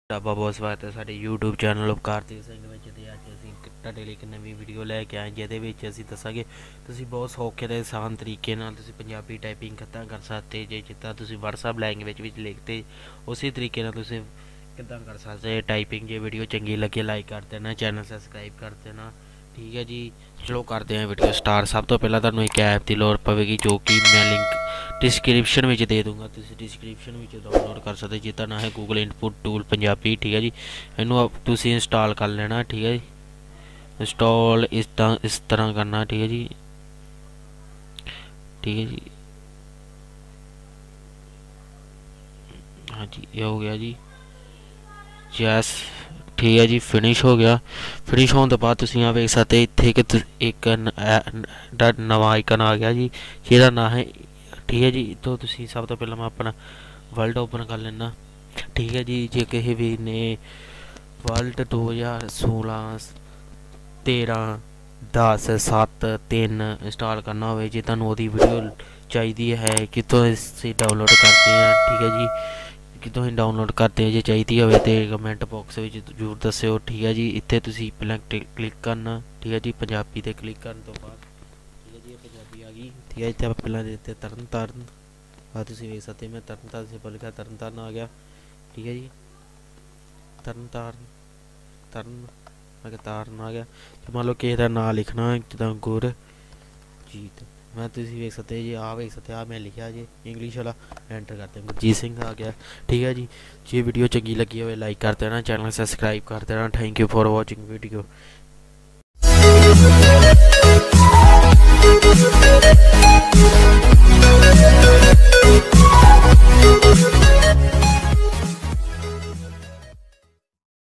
ਢਾਬਾ ਬਹੁਤ ਸਵਾਗਤ ਹੈ ਸਾਡੇ YouTube ਚੈਨਲ ਉਪਕਾਰਤੀ ਸਿੰਘ ਵਿੱਚ। ਤੇ ਅੱਜ ਅਸੀਂ ਤੁਹਾਡੇ ਲਈ ਇੱਕ ਨਵੀਂ ਵੀਡੀਓ ਲੈ ਕੇ ਆਏ ਜਿਹਦੇ ਵਿੱਚ ਅਸੀਂ ਦੱਸਾਂਗੇ ਤੁਸੀਂ ਬਹੁਤ ਸੌਖੇ ਤੇ ਆਸਾਨ ਤਰੀਕੇ ਨਾਲ ਤੁਸੀਂ ਪੰਜਾਬੀ ਟਾਈਪਿੰਗ ਕਿੱਦਾਂ ਕਰ ਸਕਦੇ ਜੇ ਜਿੱਦਾਂ ਤੁਸੀਂ WhatsApp ਲੈਂਗੁਏਜ ਵਿੱਚ ਲਿਖਦੇ ਉਸੇ ਤਰੀਕੇ ਨਾਲ ਤੁਸੀਂ ਕਿੱਦਾਂ ਕਰ ਸਕਦੇ ਟਾਈਪਿੰਗ। ਜੇ ਵੀਡੀਓ ਚੰਗੀ ਲੱਗੇ ਲਾਈਕ ਕਰ ਦੇਣਾ, ਚੈਨਲ ਸਬਸਕ੍ਰਾਈਬ ਕਰ ਦੇਣਾ, ठीक है जी। चलो करते हैं वीडियो स्टार्ट। सब तो पहला तुहानूं एक ऐप की लोड़ पवेगी जो कि मैं लिंक डिस्क्रिप्शन में दे दूँगा, तुसीं डिस्क्रिप्शन में डाउनलोड कर सकते। जिसका नाम है गूगल इनपुट टूल पंजाबी। ठीक है जी, इनू तुसीं इंस्टॉल कर लेना। ठीक है जी, इंस्टॉल इस तरह करना। ठीक है जी, ठीक है जी, हाँ जी ये हो गया जी, यस ठीक है जी, फिनिश हो गया। फिनिश होने तो बाद तुम यहाँ देख सकते इतने कि एक नवा आइकन आ गया जी जिहदा नाम है। ठीक है जी, तो तुम सब तो पहले मैं अपना वर्ल्ड ओपन कर लेना। ठीक है जी, जे किसी भी ने वर्ल्ड 2016 13 10 7 3 इंस्टॉल करना हो, जे तुहानूं ओहदी वीडियो चाहिए है कितों इसे डाउनलोड करते हैं। ठीक है जी, कि तुम डाउनलोड करते हैं जे चाहिए हो तो कमेंट बॉक्स में जरूर दस्यो। ठीक है जी, इतने तुम पहले क्लिक करना। ठीक है जी, पंजाबी ते क्लिक करने तो बाद ठीक है जी पंजाबी आ गई। ठीक है, इतने पहले देते तरन तारण, बाद तुम देख सकते मैं तरन तारण से लिखा तरन तारण आ गया। ठीक है जी, तरन तारण तारण आ गया। तो मान लो किसी का नाम लिखना जिदा गुरजीत, मैं तुम देख सकते जी आ देख सकते मैं लिखा जी इंग्लिश वाला एंटर करते हैं गुरजीत सिंह आ गया। ठीक है जी, जे वीडियो चंगी लगी हो लाइक कर देना, चैनल सब्सक्राइब कर देना। Thank you for watching video.